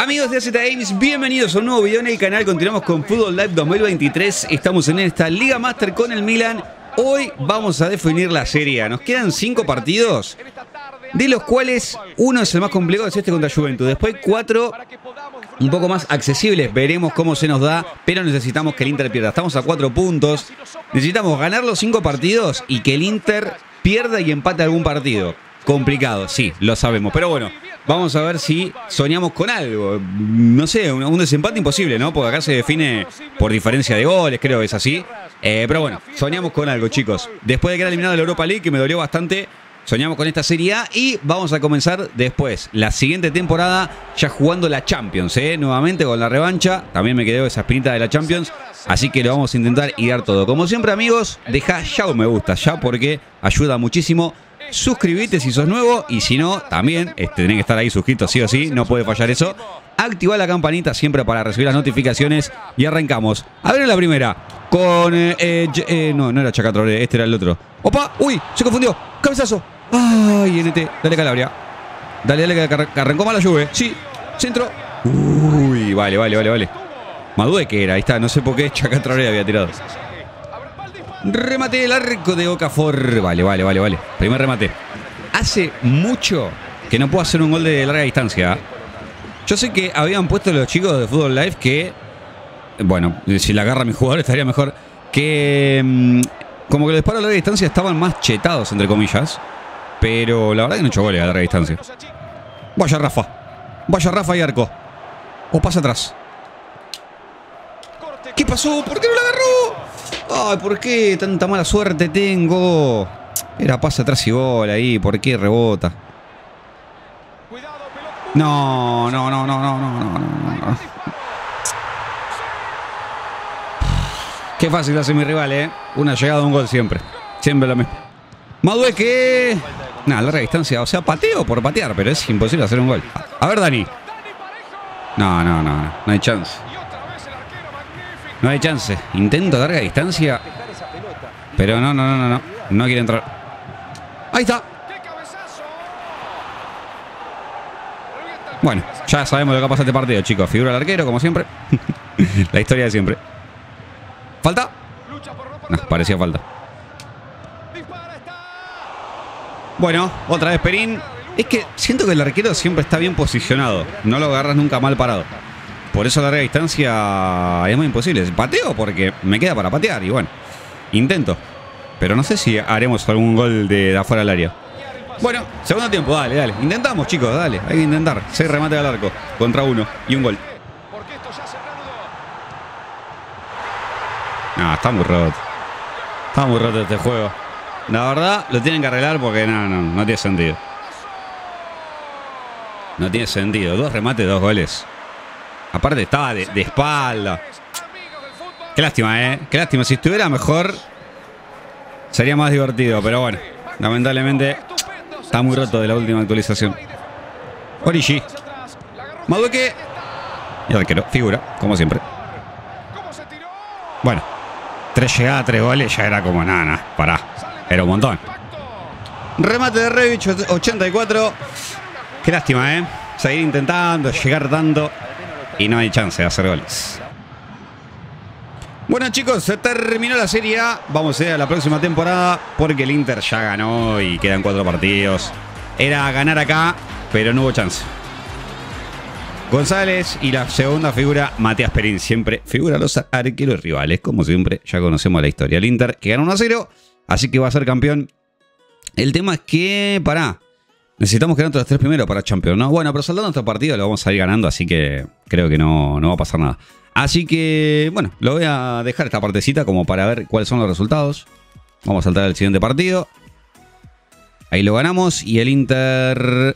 Amigos de AZ Games, bienvenidos a un nuevo video en el canal. Continuamos con Fútbol Live 2023. Estamos en esta Liga Master con el Milan. Hoy vamos a definir la Serie A. Nos quedan 5 partidos, de los cuales uno es el más complicado, es este contra Juventus. Después 4 un poco más accesibles. Veremos cómo se nos da, pero necesitamos que el Inter pierda. Estamos a 4 puntos. Necesitamos ganar los 5 partidos y que el Inter pierda y empate algún partido. Complicado, sí, lo sabemos. Pero bueno, vamos a ver si soñamos con algo. No sé, un desempate imposible, ¿no? Porque acá se define por diferencia de goles, creo que es así. Pero bueno, soñamos con algo, chicos. Después de quedar eliminado de la Europa League, que me dolió bastante, soñamos con esta Serie A y vamos a comenzar después la siguiente temporada ya jugando la Champions, nuevamente con la revancha. También me quedó esa espinita de la Champions, así que lo vamos a intentar y dar todo. Como siempre, amigos, deja ya un me gusta, ya, porque ayuda muchísimo. Suscribite si sos nuevo y si no, también tenés que estar ahí suscrito sí o sí, no puede fallar eso. Activa la campanita siempre para recibir las notificaciones y arrancamos. A ver en la primera con... no era Chaca Traoré, este era el otro. ¡Opa! ¡Uy! Se confundió. ¡Cabezazo! ¡Ay, NT! Dale, Calabria. Dale, que arrancó mal la Juve. Sí, centro. Uy, vale. Madueque era, ahí está. No sé por qué Chaca Traoré había tirado. Remate el arco de Okafor. Vale. Primer remate. Hace mucho que no puedo hacer un gol de larga distancia. Yo sé que habían puesto los chicos de Fútbol Live que... Bueno, si la agarra mi jugador estaría mejor. Que... como que los disparos a larga distancia estaban más chetados, entre comillas. Pero la verdad que no he hecho goles a larga distancia. Vaya Rafa y arco. O pasa atrás. ¿Qué pasó? ¿Por qué no la agarró? Ay, ¿por qué tanta mala suerte tengo? Era pase atrás y gol ahí. ¿Por qué rebota? No. Qué fácil hace mi rival, Una llegada, un gol siempre. Siempre lo mismo. Madueque. Nada, larga distancia. O sea, pateo por patear, pero es imposible hacer un gol. A ver, Dani. No hay chance. No hay chance. Intento a larga distancia. Pero no. No quiere entrar. Ahí está. Bueno, ya sabemos lo que ha pasado este partido, chicos. Figura el arquero, como siempre. La historia de siempre. ¿Falta? No, parecía falta. Bueno, otra vez Perín. Es que siento que el arquero siempre está bien posicionado. No lo agarras nunca mal parado. Por eso a larga distancia es muy imposible. Pateo porque me queda para patear y bueno, intento. Pero no sé si haremos algún gol de afuera del área. Bueno, segundo tiempo, dale. Intentamos, chicos, dale. Hay que intentar. 6 remates al arco contra 1 y un gol. No, está muy roto. Está muy roto este juego. La verdad, lo tienen que arreglar porque no tiene sentido. No tiene sentido. 2 remates, 2 goles. Aparte estaba de espalda. Qué lástima, Qué lástima. Si estuviera mejor sería más divertido. Pero bueno, lamentablemente está muy roto de la última actualización. Origi. Madueque. Y arquero. Figura, como siempre. Bueno, 3 llegadas, 3 goles. Ya era como nada, pará. Era un montón. Remate de Rebic, 84. Qué lástima, seguir intentando, llegar tanto. Y no hay chance de hacer goles. Bueno, chicos, se terminó la Serie A. Vamos a ir a la próxima temporada porque el Inter ya ganó y quedan 4 partidos. Era ganar acá, pero no hubo chance. González y la segunda figura, Matías Perín. Siempre figura los arqueros rivales. Como siempre, ya conocemos la historia. El Inter que ganó 1-0, así que va a ser campeón. El tema es que, necesitamos ganar entre los 3 primeros para Champions, ¿no? Bueno, pero saltando nuestro partido lo vamos a ir ganando, así que creo que no va a pasar nada. Así que, bueno, lo voy a dejar esta partecita como para ver cuáles son los resultados. Vamos a saltar al siguiente partido. Ahí lo ganamos y el Inter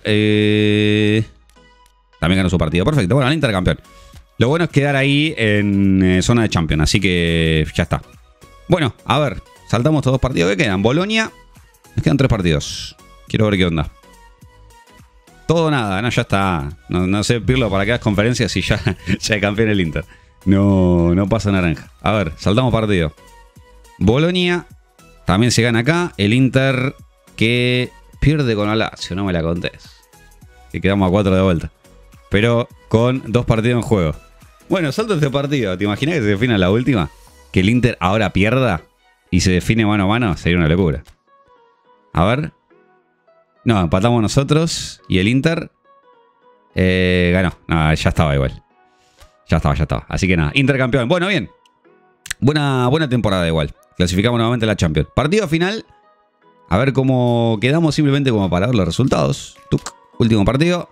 también ganó su partido. Perfecto, bueno, el Inter campeón. Lo bueno es quedar ahí en zona de Champions, así que ya está. Bueno, a ver, saltamos estos 2 partidos que quedan. Bolonia, nos quedan 3 partidos. Quiero ver qué onda. Todo nada, no, ya está. No sé, Pirlo, para que hagas conferencias y ya es campeón el Inter. No pasa naranja. A ver, saltamos partido. Bolonia también se gana acá. El Inter que pierde con la Lazio, no me la contés. Que quedamos a 4 de vuelta. Pero con 2 partidos en juego. Bueno, salto este partido. ¿Te imaginas que se defina la última? Que el Inter ahora pierda y se define mano a mano. Sería una locura. A ver. No, empatamos nosotros y el Inter ganó. No, ya estaba igual. Ya estaba. Así que nada, Inter campeón. Bueno, bien. Buena temporada igual. Clasificamos nuevamente a la Champions. Partido final. A ver cómo quedamos, simplemente como para ver los resultados. Tuc, último partido.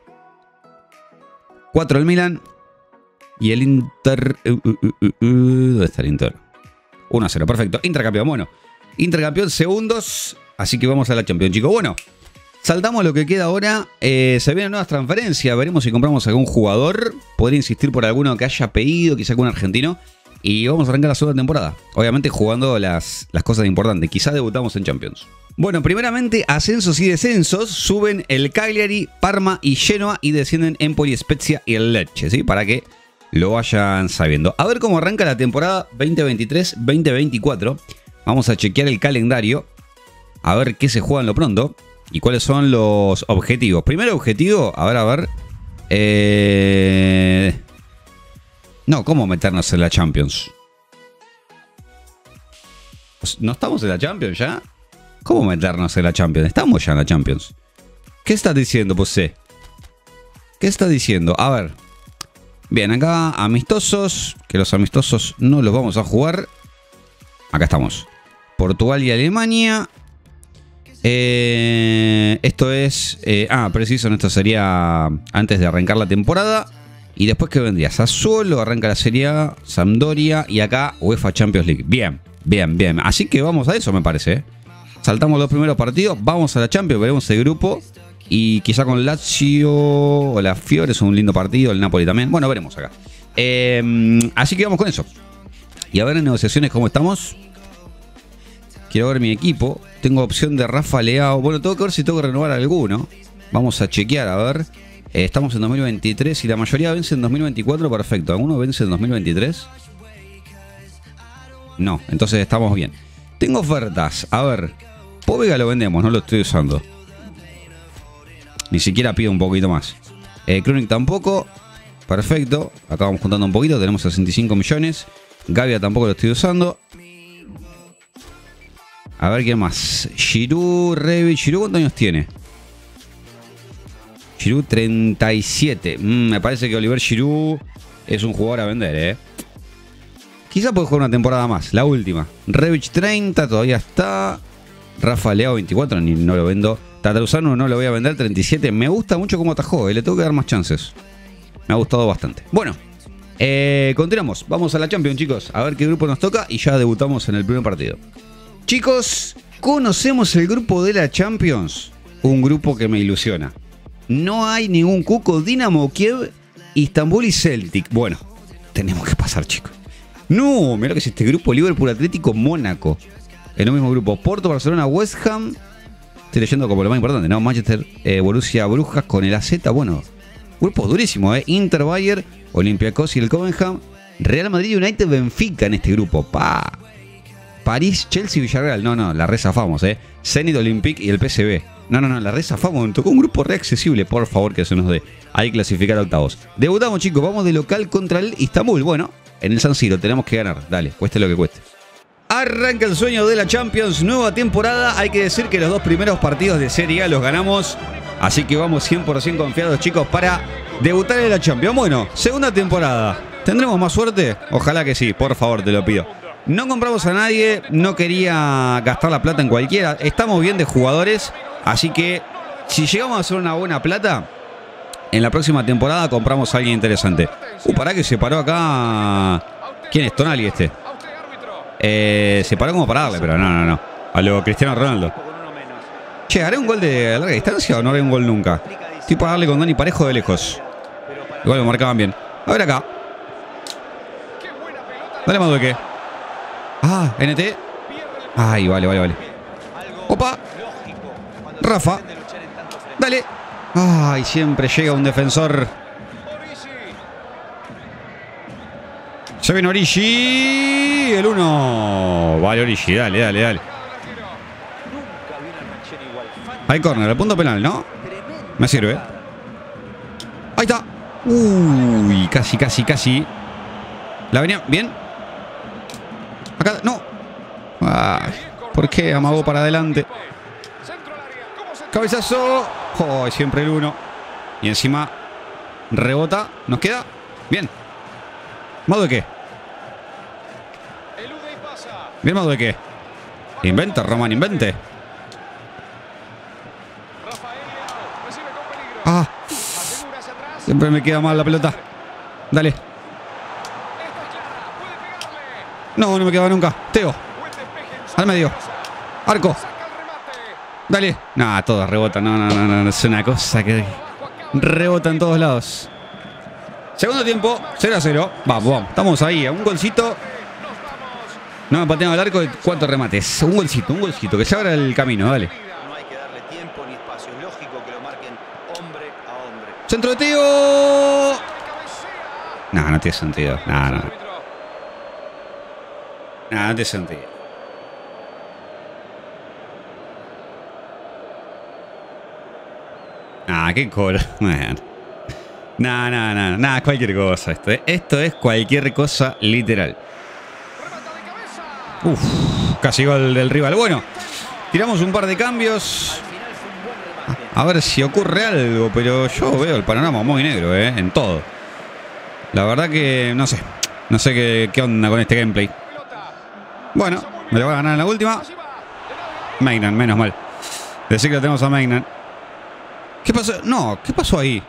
4 el Milan. Y el Inter... ¿Dónde está el Inter? 1-0, perfecto. Inter campeón. Bueno, Inter campeón segundos. Así que vamos a la Champions, chicos. Bueno, saltamos lo que queda ahora. Se vienen nuevas transferencias. Veremos si compramos algún jugador. Podría insistir por alguno que haya pedido, quizá algún argentino. Y vamos a arrancar la segunda temporada. Obviamente jugando las cosas importantes. Quizá debutamos en Champions. Bueno, primeramente, ascensos y descensos. Suben el Cagliari, Parma y Genoa. Y descienden Empoli, Spezia y el Lecce, ¿sí? Para que lo vayan sabiendo. A ver cómo arranca la temporada 2023-2024. Vamos a chequear el calendario. A ver qué se juega en lo pronto. Y cuáles son los objetivos. Primer objetivo, a ver. No, ¿cómo meternos en la Champions? ¿No estamos en la Champions ya? ¿Cómo meternos en la Champions? Estamos ya en la Champions. ¿Qué estás diciendo, Posé? ¿Qué estás diciendo? A ver. Bien, acá amistosos. Que los amistosos no los vamos a jugar. Acá estamos. Portugal y Alemania. Esto es... preciso, esto sería antes de arrancar la temporada. Y después, ¿qué vendría? Sassuolo, arranca la Serie A, Sampdoria y acá UEFA Champions League. Bien. Así que vamos a eso, me parece, ¿eh? Saltamos los primeros partidos, vamos a la Champions, veremos el grupo. Y quizá con Lazio o la Fiore es un lindo partido, el Napoli también. Bueno, veremos acá. Así que vamos con eso. Y a ver en negociaciones cómo estamos. Quiero ver mi equipo. Tengo opción de Rafa Leao. Bueno, tengo que ver si tengo que renovar alguno. Vamos a chequear, a ver. Estamos en 2023 y la mayoría vence en 2024. Perfecto. ¿Alguno vence en 2023? No, entonces estamos bien. Tengo ofertas. A ver. Povega lo vendemos, no lo estoy usando. Ni siquiera pido un poquito más. Krunic tampoco. Perfecto. Acá vamos juntando un poquito. Tenemos 65 millones. Gavia tampoco lo estoy usando. A ver qué más. Giroud, Rebic. ¿Giroud cuántos años tiene? Giroud 37. Me parece que Oliver Giroud es un jugador a vender, ¿eh? Quizá puede jugar una temporada más, la última. Rebic 30, todavía está. Rafa Leao 24, no lo vendo. Tataruzano no lo voy a vender, 37. Me gusta mucho cómo atajó, le tengo que dar más chances. Me ha gustado bastante. Bueno, continuamos. Vamos a la Champions, chicos. A ver qué grupo nos toca y ya debutamos en el primer partido. Chicos, conocemos el grupo de la Champions. Un grupo que me ilusiona. No hay ningún cuco. Dinamo Kiev, Istanbul y Celtic. Bueno, tenemos que pasar, chicos. No, mirá que es este grupo. Liverpool, Atlético, Mónaco. En el mismo grupo. Porto, Barcelona, West Ham. Estoy leyendo como lo más importante, ¿no? Manchester, Borussia, Brujas con el AZ. Bueno, grupo durísimo, ¿eh? Inter, Bayern, Olympiacos y el Covenham. Real Madrid, United, Benfica en este grupo. París, Chelsea, Villarreal. No, la rezafamos, ¿eh? Zenit, Olympique y el PSV. No, la rezafamos. Me tocó un grupo re accesible. Por favor, que se nos dé. Hay que clasificar a octavos. Debutamos, chicos. Vamos de local contra el Istanbul. Bueno, en el San Siro tenemos que ganar. Dale, cueste lo que cueste. Arranca el sueño de la Champions. Nueva temporada. Hay que decir que los 2 primeros partidos de Serie A los ganamos. Así que vamos 100% confiados, chicos, para debutar en la Champions. Bueno, segunda temporada. ¿Tendremos más suerte? Ojalá que sí. Por favor, te lo pido. No compramos a nadie. No quería gastar la plata en cualquiera. Estamos bien de jugadores. Así que si llegamos a hacer una buena plata, en la próxima temporada compramos a alguien interesante. Pará que se paró acá. ¿Quién es? Tonali este. Se paró como para darle, pero no. A lo Cristiano Ronaldo. Che, ¿haré un gol de larga distancia o no haré un gol nunca? Estoy para darle con Dani Parejo de lejos. Igual lo marcaban bien. A ver acá. Dale más que. NT. Ay, vale. Opa. Rafa. Dale. Ay, siempre llega un defensor. Se viene Origi. El 1. Vale, Origi. Dale. Hay córner, el punto penal, ¿no? Me sirve. Ahí está. Uy, casi, casi, casi. La venía bien. Acá, no. Ay, ¿por qué amagó para adelante? Cabezazo. Oh, siempre el 1. Y encima rebota. ¿Nos queda? Bien. ¿Madueque? Bien, Madueque. Inventa, Román, invente. Ah. Siempre me queda mal la pelota. Dale. No, no me quedaba nunca. Teo. Al medio. Arco. Dale. Nah, todos rebotan. No, no, no, no. Es una cosa que rebota en todos lados. Segundo tiempo. 0-0. Vamos, vamos. Estamos ahí. A un golcito. No me patean al arco de 4 remates. Un golcito, un golcito. Que se abra el camino. Dale. No hay que darle tiempo ni espacio. Es lógico que lo marquen hombre a hombre. Centro de Teo. No, no tiene sentido. No, no. No, no tiene sentido. Ah, qué colo. No, no, no, no, es cualquier cosa esto. Esto es cualquier cosa literal. Uf, casi gol del rival. Bueno, tiramos un par de cambios. A ver si ocurre algo, pero yo veo el panorama muy negro, en todo. La verdad que no sé. No sé qué onda con este gameplay. Bueno, me lo va a ganar en la última. Maignan, menos mal. Decir que lo tenemos a Maignan. ¿Qué pasó? No, ¿qué pasó ahí?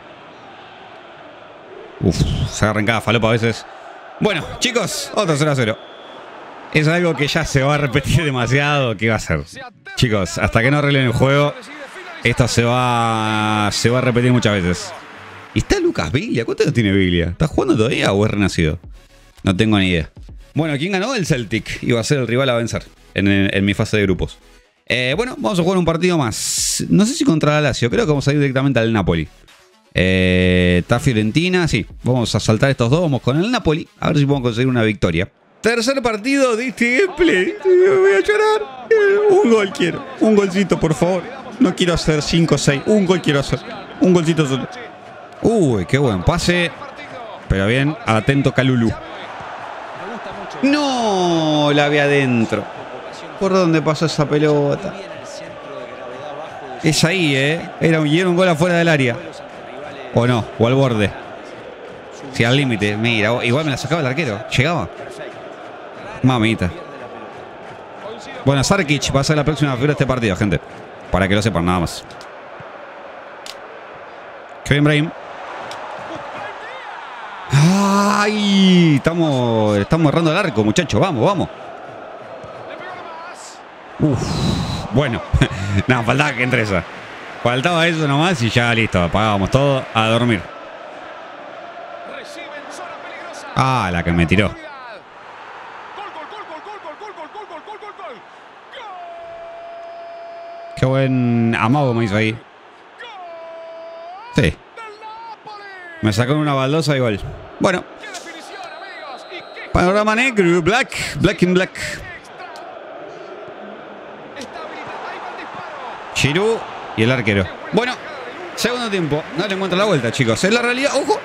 Uf, se agarran cada falopa a veces. Bueno, chicos, otro 0-0. Es algo que ya se va a repetir demasiado. ¿Qué va a ser? Chicos, hasta que no arreglen el juego, esto se va a repetir muchas veces. ¿Y está Lucas Biglia? ¿Cuánto tiene Biglia? ¿Está jugando todavía o es renacido? No tengo ni idea. Bueno, ¿quién ganó? El Celtic. Iba a ser el rival a vencer en mi fase de grupos. Bueno, vamos a jugar un partido más. No sé si contra la Lazio. Creo que vamos a ir directamente al Napoli. Está Fiorentina. Sí, vamos a saltar estos dos. Vamos con el Napoli. A ver si podemos conseguir una victoria. Tercer partido de este gameplay. Voy a llorar. Un gol quiero. Un golcito, por favor. No quiero hacer 5 o 6. Un gol quiero hacer. Un golcito solo. Uy, qué buen pase. Pero bien, atento Kalulu. No, la vi adentro. ¿Por dónde pasó esa pelota? Es ahí, Era un gol afuera del área. O no, o al borde. Sí, al límite. Mira, igual me la sacaba el arquero. Llegaba. Mamita. Bueno, Sarkic va a ser la próxima figura de este partido, gente. Para que lo sepan, nada más. Kevin Brahim. ¡Ay! Estamos errando el arco, muchachos. Vamos, vamos. Uf. Bueno. Nada, faltaba que entre esa. Faltaba eso nomás y ya listo. Apagábamos todo. A dormir. Ah, la que me tiró. Qué buen amago me hizo ahí. Sí. Me sacó una baldosa y gol. Bueno. Panorama negro. Black in black. Giroud y el arquero. Bueno. Segundo tiempo. No le encuentro la vuelta, chicos. Es la realidad. ¡Ojo!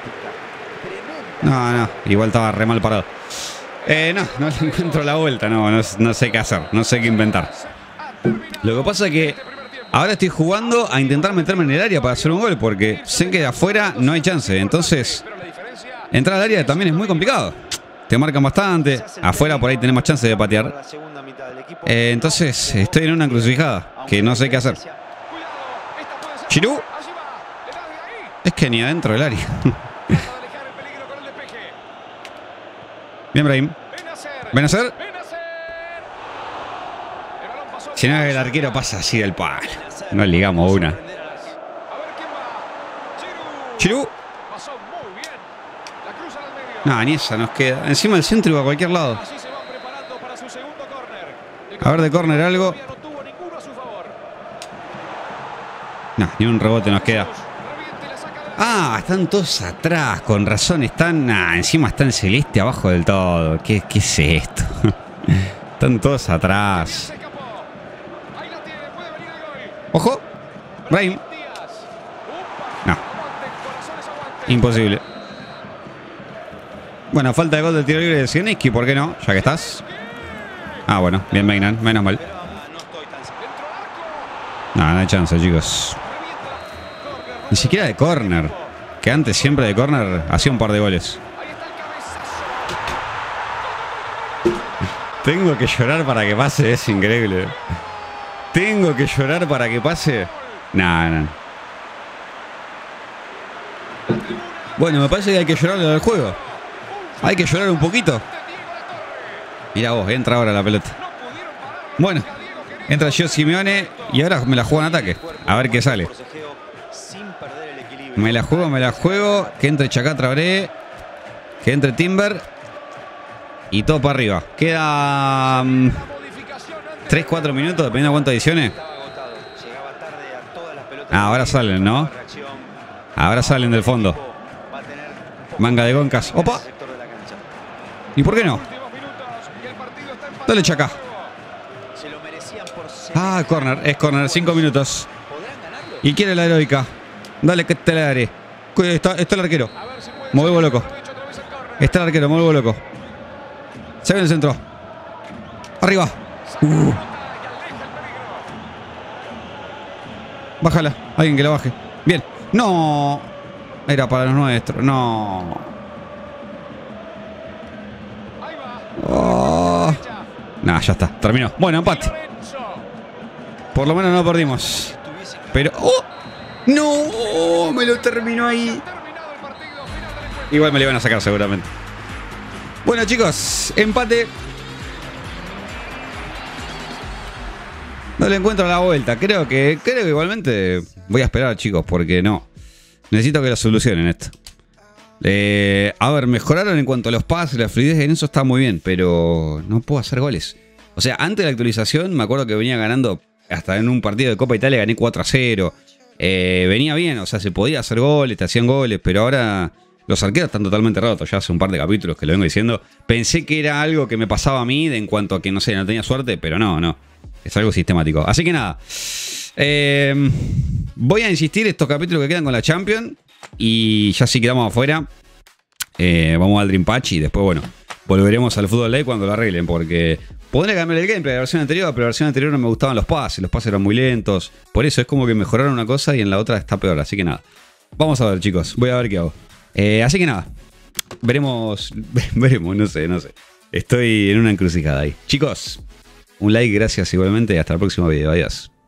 No. Igual estaba re mal parado. No le encuentro la vuelta. No sé qué hacer. No sé qué inventar. Lo que pasa es que ahora estoy jugando a intentar meterme en el área para hacer un gol, porque sé que de afuera no hay chance. Entonces, entrar al área también es muy complicado. Te marcan bastante. Afuera por ahí tenemos chance de patear. Entonces, estoy en una encrucijada que no sé qué hacer. Giroud. Es que ni adentro del área. Bien, Brahim. Benacer. Si no, el arquero pasa así del palo. No ligamos una. Giroud. No, ni esa nos queda. Encima el centro iba a cualquier lado. A ver de córner algo. No, ni un rebote nos queda. Ah, están todos atrás. Con razón están... encima está el celeste abajo del todo. ¿Qué es esto? Están todos atrás. ¡Ojo! Brahim. No. Imposible. Bueno, falta de gol del tiro libre de Zielinski, ¿por qué no? Ya que estás. Ah, bueno, bien Maignan, menos mal. No hay chance, chicos. Ni siquiera de córner. Que antes siempre de córner hacía un par de goles. Tengo que llorar para que pase, es increíble. Tengo que llorar para que pase. No. Bueno, me parece que hay que llorarle al juego. Hay que llorar un poquito. Mira vos, entra ahora la pelota. Bueno, entra Gio Simeone y ahora me la juego en ataque. A ver qué sale. Me la juego. Que entre Chacá Traoré. Que entre Timber. Y todo para arriba. Queda 3-4 minutos, dependiendo de cuántas ediciones. Ahora salen, ¿no? Ahora salen del fondo. Manga de Goncas. ¡Opa! ¿Y por qué no? Dale, Chacá. Ah, corner. Es corner. 5 minutos. Y quiere la heroica. Dale que te la daré. Está el arquero. Me vuelvo loco. Está el arquero. Me vuelvo loco. Se ve en el centro. Arriba. Bájala. Alguien que la baje. Bien. No. Era para los nuestros. No. Oh. Nah, ya está. Terminó. Bueno, empate. Por lo menos no perdimos. Pero... ¡oh! ¡No! Me lo terminó ahí. Igual me lo iban a sacar seguramente. Bueno, chicos. Empate. No le encuentro la vuelta. Creo que igualmente voy a esperar, chicos, porque no. Necesito que lo solucionen esto. A ver, mejoraron en cuanto a los pases, la fluidez, en eso está muy bien, pero no puedo hacer goles. O sea, antes de la actualización me acuerdo que venía ganando, hasta en un partido de Copa Italia gané 4-0. Venía bien, o sea, se podía hacer goles, te hacían goles, pero ahora los arqueros están totalmente rotos. Ya hace un par de capítulos que lo vengo diciendo. Pensé que era algo que me pasaba a mí en cuanto a que, no sé, no tenía suerte, pero no. Es algo sistemático. Así que nada. Voy a insistir estos capítulos que quedan con la Champions. Y ya sí quedamos afuera. Vamos al Dream Patch y después, bueno, volveremos al Fútbol Live cuando lo arreglen. Porque podría cambiar el gameplay de la versión anterior, pero la versión anterior no me gustaban los pases eran muy lentos. Por eso es como que mejoraron una cosa y en la otra está peor. Así que nada. Vamos a ver, chicos. Voy a ver qué hago. Así que nada. Veremos, no sé. Estoy en una encrucijada ahí. Chicos, un like, gracias igualmente y hasta el próximo video. Adiós.